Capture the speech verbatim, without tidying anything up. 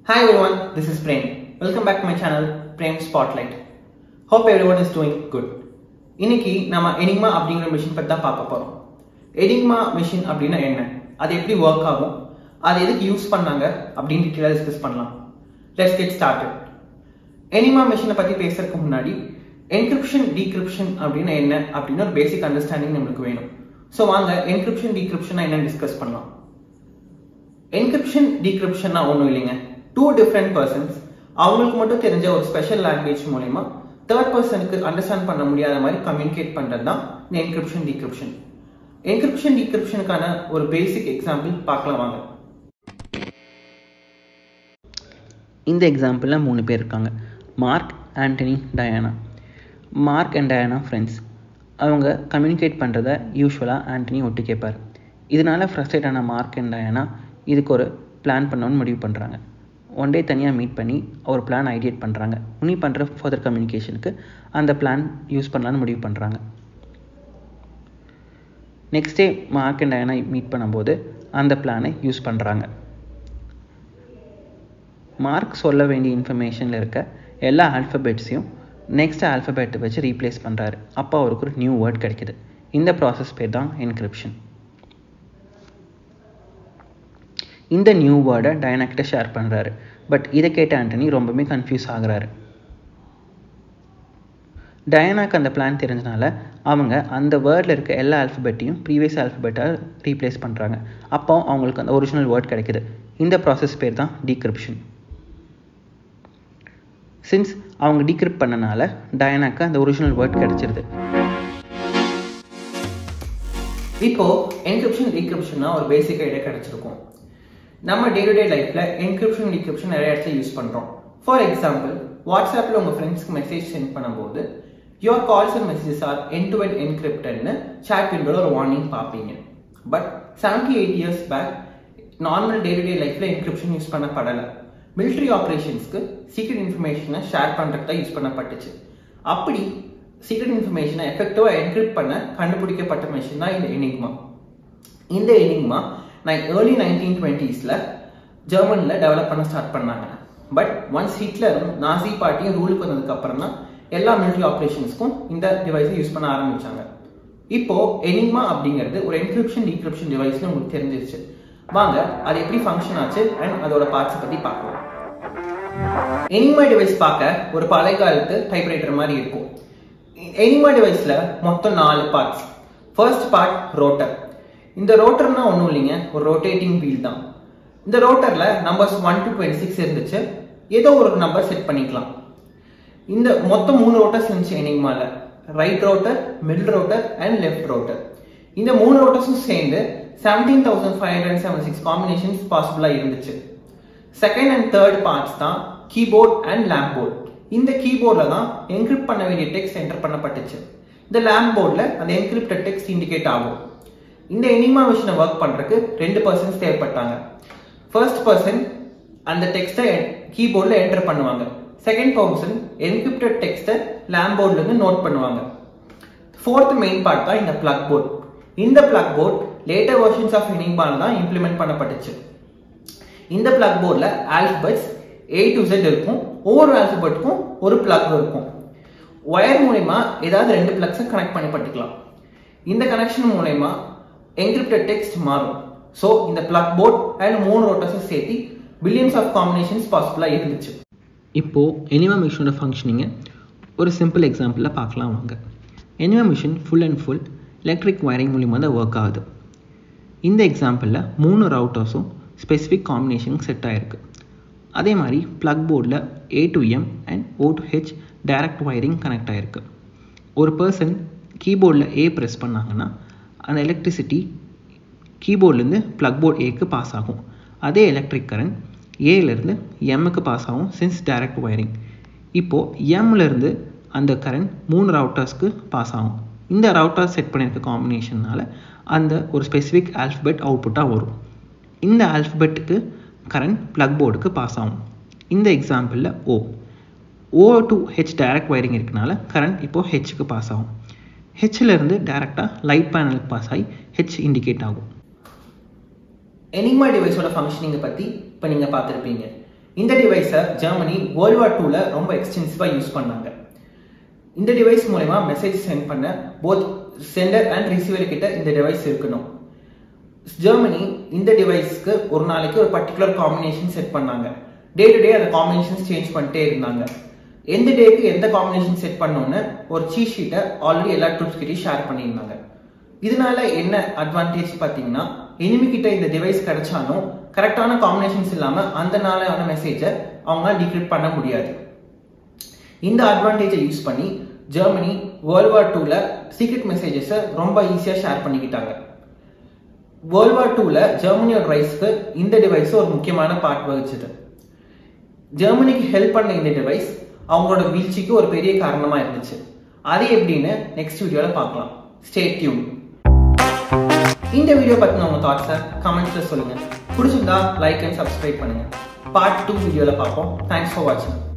Hi everyone, this is Prem. Welcome back to my channel, Prem Spotlight. Hope everyone is doing good. இன்னைக்கு நாம Enigma அப்படிங்கற machine பத்தி தான் பார்க்க போறோம். Enigma மெஷின் அப்படினா என்ன? அது எப்படி வர்க் ஆகும்? அது எதுக்கு யூஸ் பண்ணாங்க அப்படினு டீடைலா டிஸ்கஸ் பண்ணலாம். Let's get started. Enigma மெஷினை பத்தி பேசறதுக்கு முன்னாடி Encryption Decryption அப்படினா என்ன அப்படின ஒரு பேசிக் அண்டர்ஸ்டாண்டிங் நமக்கு வேணும். சோ வாங்க Encryption Decryption என்னன்னு டிஸ்கஸ் பண்ணலாம். Encryption Decryption னா ஒண்ணும் இல்லைங்க. Two different persons அவங்களுக்கு மட்டும் தெரிஞ்ச ஒரு ஸ்பெஷல் லாங்குவேஜ் மூலமா third personக்கு அண்டர்ஸ்டாண்ட் பண்ண முடியாத மாதிரி கம்யூனிகேட் பண்றது தான் என்கிரிப்ஷன் டிகிரிப்ஷன். என்கிரிப்ஷன் டிகிரிப்ஷனுக்கான ஒரு பேசிக் எக்ஸாம்பிள் பார்க்கலாம் வாங்க. இந்த எக்ஸாம்பிள்ல மூணு பேர் இருக்காங்க. Mark, Antony, Diana. Mark and Diana friends. அவங்க கம்யூனிகேட் பண்ணுறத யூஸ்வலாக ஆண்டனி ஒட்டு கேட்பார். இதனால ஃப்ரஸ்ட்ரேட் ஆன மார்க் அண்ட் டயானா இதுக்கு ஒரு பிளான் பண்ணணும்னு முடிவு பண்ணுறாங்க. ஒன் டே தனியாக மீட் பண்ணி ஒரு பிளான் ஐடியேட் பண்ணுறாங்க. உனி பண்ணுற ஃபர்தர் கம்யூனிகேஷனுக்கு அந்த பிளான் யூஸ் பண்ணலான்னு முடிவு பண்ணுறாங்க. Next day Mark and Diana meet பண்ணும்போது அந்த பிளானை யூஸ் பண்ணுறாங்க. மார்க் சொல்ல வேண்டிய இன்ஃபர்மேஷனில் இருக்க எல்லா ஆல்ஃபபெட்ஸையும் நெக்ஸ்ட் ஆல்ஃபபெட்டை வச்சு ரீப்ளேஸ் பண்ணுறாரு. அப்போ அவருக்கு ஒரு நியூ வேர்ட் கிடைக்கிது. இந்த ப்ராசஸ் பேர் தான் என்கிரிப்ஷன். இந்த நியூ வேர்டை டயானா கிட்ட ஷேர் பண்ணுறாரு. பட் இதை கேட்ட ஆண்டனி ரொம்பவே கன்ஃபியூஸ் ஆகுறாரு. டயானாக்கு அந்த பிளான் தெரிஞ்சனால அவங்க அந்த வேர்டில் இருக்க எல்லா ஆல்ஃபபெட்டையும் ப்ரீவியஸ் ஆல்ஃபபெட்டாக ரீப்ளேஸ் பண்ணுறாங்க. அப்போ அவங்களுக்கு அந்த ஒரிஜினல் வேர்ட் கிடைக்குது. இந்த ப்ராசஸ் பேர் தான் டீக்ரிப்ஷன். சின்ஸ் அவங்க டீக்ரிப்ட் பண்ணனால டயானாக்கு அந்த ஒரிஜினல் வேர்ட் கிடைச்சிருது. இப்போ என்கிரிப்ஷன் டீக்ரிப்ஷன்னா ஒரு பேசிக் ஐடியா கிடைச்சிருக்கும். நம்ம டே டு டே லைஃப்ல என்கிரிப்ஷன் டிகிரிப்ஷன் நிறைய இடத்துல யூஸ் பண்றோம். ஃபார் எக்ஸாம்பிள், வாட்ஸ்அப்ல உங்க ஃப்ரெண்ட்ஸ்க்கு மெசேஜ் சென்ட் பண்ணும்போது your calls and messages are end to end என்கிரிப்டட்னு சாட் விண்டோல ஒரு வார்னிங் பார்ப்பீங்க. But seventy eight years back normal day to day லைஃப்ல என்கிரிப்ஷன் யூஸ் பண்ணப்படலை. மிலிட்டரி ஆப்ரேஷன்ஸ்க்கு சீக்ரெட் இன்ஃபர்மேஷனை ஷேர் பண்றதுக்கு தான் யூஸ் பண்ணப்பட்டுச்சு. அப்படி சீக்ரெட் இன்ஃபர்மேஷனை எஃபெக்டிவா என்கிரிப்ட் பண்ண கண்டுபிடிக்கப்பட்ட மெஷின் தான் இந்த எனிக்மா. இந்த எனிக்மா ஏர்லி நைன்டீன் டுவெண்ட்டீஸ்ல ஜெர்மன்ல டெவலப் பண்ண ஸ்டார்ட் பண்ணாங்க. பட் ஒன்ஸ் ஹிட்லரும் நாசி பார்ட்டியும் ரூலுக்கு வந்ததுக்கு அப்புறம் தான் எல்லா மிலிட்டரி ஆப்ரேஷன்ஸ்க்கும் இந்த டிவைஸை யூஸ் பண்ண ஆரம்பிச்சாங்க. இப்போ எனிக்மா அப்படிங்கிறது ஒரு என்கிரிப்ஷன் டிகிரிப்ஷன் டிவைஸ்னு உங்களுக்கு தெரிஞ்சிருச்சு. வாங்க அது எப்படி ஃபங்க்ஷன் ஆச்சு அண்ட் அதோட பார்ட்ஸ் பத்தி பார்க்கலாம். எனிக்மா டிவைஸ் பார்க்க ஒரு பழைய காலத்து டைப்ரைட்டர் மாதிரி இருக்கும். எனிக்மா டிவைஸ்ல மொத்தம் நாலு பார்ட்ஸ். First part rotor. இந்த ரோட்டர்னா ஒன்றும் இல்லைங்க, ஒரு ரொட்டேட்டிங் வீல் தான். இந்த ரோட்டர்ல numbers one to twenty six இருந்துச்சு. ஏதோ ஒரு நம்பர் செட் பண்ணிக்கலாம். இந்த மொத்தம் மூணு ரோட்டர்ஸ் இருந்துச்சு எனிக்மால. Right rotor, middle rotor and left rotor. இந்த மூணு ரோட்டர்ஸும் சேர்ந்து seventeen thousand five hundred seventy six combinations பாசிபிளா இருந்துச்சு. செகண்ட் அண்ட் தேர்ட் பார்ட்ஸ் தான் கீபோர்ட் அண்ட் லேம்ப் போர்ட். இந்த கீபோர்ட்ல தான் என்கிரிப்ட் பண்ண வேண்டிய டெக்ஸ்ட் என்டர் பண்ணப்பட்டுச்சு. இந்த லேம்ப் போர்ட்ல அந்த என்கிரிப்டட் டெக்ஸ்ட் இண்டிகேட் ஆகும். இந்த எனிக்மா மெஷினை ஒர்க் பண்றதுக்கு ரெண்டு பர்சன்ஸ் தேவைப்பட்டாங்க. ஃபர்ஸ்ட் பர்சன் அந்த டெக்ஸ்ட்டை கீபோர்ட்ல என்டர் பண்ணுவாங்க. செகண்ட் பர்சன் என்கிரிப்டட் டெக்ஸ்ட்டை லேம்ப் போர்ட்ல இருந்து நோட் பண்ணுவாங்க. ஃபோர்த் மெயின் பார்ட் தான் இந்த பிளக் போர்ட். இந்த plug board later versions of எனிக்மால தான் இம்ப்ளிமெண்ட் பண்ணப்பட்டுச்சு. இந்த பிளக் போர்ட்ல ஆல்பபெட்ஸ் ஏ டு Z இருக்கும். ஒவ்வொரு ஆல்பபெட்டுக்கும் ஒரு பிளக் இருக்கும். ஒயர் மூலமா ஏதாவது ரெண்டு பிளக்ஸை கனெக்ட் பண்ணி பட்டுக்கலாம். இந்த கனெக்ஷன் மூலமா என்கிரிப்டட் டெக்ஸ்ட் மாறும். சோ இந்த பிளக் போர்ட் அண்ட் மூணு ரோட்டர்ஸ் சேர்த்து பில்லியன்ஸ் ஆஃப் காம்பினேஷன்ஸ் பாசிபிளா இருந்துச்சு. இப்போ எனிக்மா மெஷினோட ஃபங்க்ஷனிங்கை ஒரு சிம்பிள் எக்ஸாம்பிளில் பார்க்கலாம் வாங்க. Enigma machine full and full electric wiring மூலிமா தான் ஒர்க் ஆகுது. இந்த எக்ஸாம்பிளில் மூணு ரவுட்டர்ஸும் ஸ்பெசிஃபிக் காம்பினேஷனுக்கு செட் ஆகிருக்கு. அதே மாதிரி பிளக் போர்டில் A to M and O to H direct wiring connect ஆகிருக்கு. ஒரு பர்சன் கீபோர்டில் ஏ ப்ரெஸ் பண்ணாங்கன்னா அந்த எலக்ட்ரிசிட்டி கீபோர்ட்லேருந்து பிளக் போர்ட் ஏக்கு பாஸ் ஆகும். அதே எலக்ட்ரிக் கரண்ட் ஏலேருந்து எம்முக்கு பாஸ் ஆகும் சின்ஸ் டைரக்ட் வயரிங். இப்போது எம்லேருந்து அந்த கரண்ட் மூணு ரவுட்டர்ஸ்க்கு பாஸ் ஆகும். இந்த ரவுட்டர் செட் பண்ணியிருக்க காம்பினேஷனால் அந்த ஒரு ஸ்பெசிஃபிக் ஆல்ஃபபெட் அவுட்புட்டாக வரும். இந்த ஆல்ஃபபெட்டுக்கு கரண்ட் பிளக் போர்டுக்கு பாஸ் ஆகும். இந்த எக்ஸாம்பிளில் O O to H direct wiring இருக்கனால கரண்ட் இப்போது ஹெச்சுக்கு பாஸ் ஆகும். ஹெச்ல இருந்து டைரக்டா லைட் பேனலுக்கு பாஸ் ஆகி ஹெச் இண்டிகேட் ஆகும். எனிக்மா டிவைஸோட ஃபங்க்ஷனிங்கை பத்தி இப்போ நீங்க பார்த்துருப்பீங்க. இந்த டிவைஸை ஜெர்மனி வேர்ல்ட் வார் டூல ரொம்ப எக்ஸ்டென்சிவா யூஸ் பண்ணாங்க. இந்த டிவைஸ் மூலமா மெசேஜ் சென்ட் பண்ண போத் சென்டர் அண்ட் ரிசீவர் கிட்ட இந்த டிவைஸ் இருக்கணும். ஜெர்மனி இந்த டிவைஸ்க்கு ஒரு நாளைக்கு ஒரு பர்டிகுலர் காம்பினேஷன் செட் பண்ணாங்க. டே டு டே அந்த காம்பினேஷன்ஸ் சேஞ்ச் பண்ணிட்டே இருந்தாங்க. எந்த டேக்கு எந்த காம்பினேஷன் செட் பண்ணோன்னு ஒரு சீட் ஷீட்டை ஆல்ரெடி எல்லா ட்ரூப்ஸ் கிட்டையும் ஷேர் பண்ணியிருந்தாங்க. இதனால என்ன அட்வான்டேஜ் பார்த்தீங்கன்னா, எனிமி கிட்ட இந்த டிவைஸ் கிடைச்சாலும் கரெக்டான காம்பினேஷன்ஸ் இல்லாம அந்த நாளான மெசேஜை அவங்க டிக்ரிப்ட் பண்ண முடியாது. இந்த அட்வான்டேஜை யூஸ் பண்ணி ஜெர்மனி வேர்ல்ட் வார் டூல சீக்ரெட் மெசேஜஸை ரொம்ப ஈஸியா ஷேர் பண்ணிக்கிட்டாங்க. வேர்ல்ட் வார் டூல ஜெர்மனியோட ரைஸ்க்கு இந்த டிவைஸ் ஒரு முக்கியமான பார்ட் வகிச்சது. ஜெர்மனிக்கு ஹெல்ப் பண்ண இந்த டிவைஸ் அவங்களோட வீழ்ச்சிக்கு ஒரு பெரிய காரணமா இருந்துச்சு. அது எப்படின்னு நெக்ஸ்ட் வீடியோல பார்க்கலாம். Stay tune. இந்த வீடியோ பத்தின உங்க தாட்ஸை கமெண்ட்ஸ்ல சொல்லுங்க. பிடிச்சிருந்தா லைக் அண்ட் சப்ஸ்கிரைப் பண்ணுங்க. பார்ட் டூ வீடியோல பார்ப்போம். தேங்க்ஸ் ஃபார் வாட்சிங்.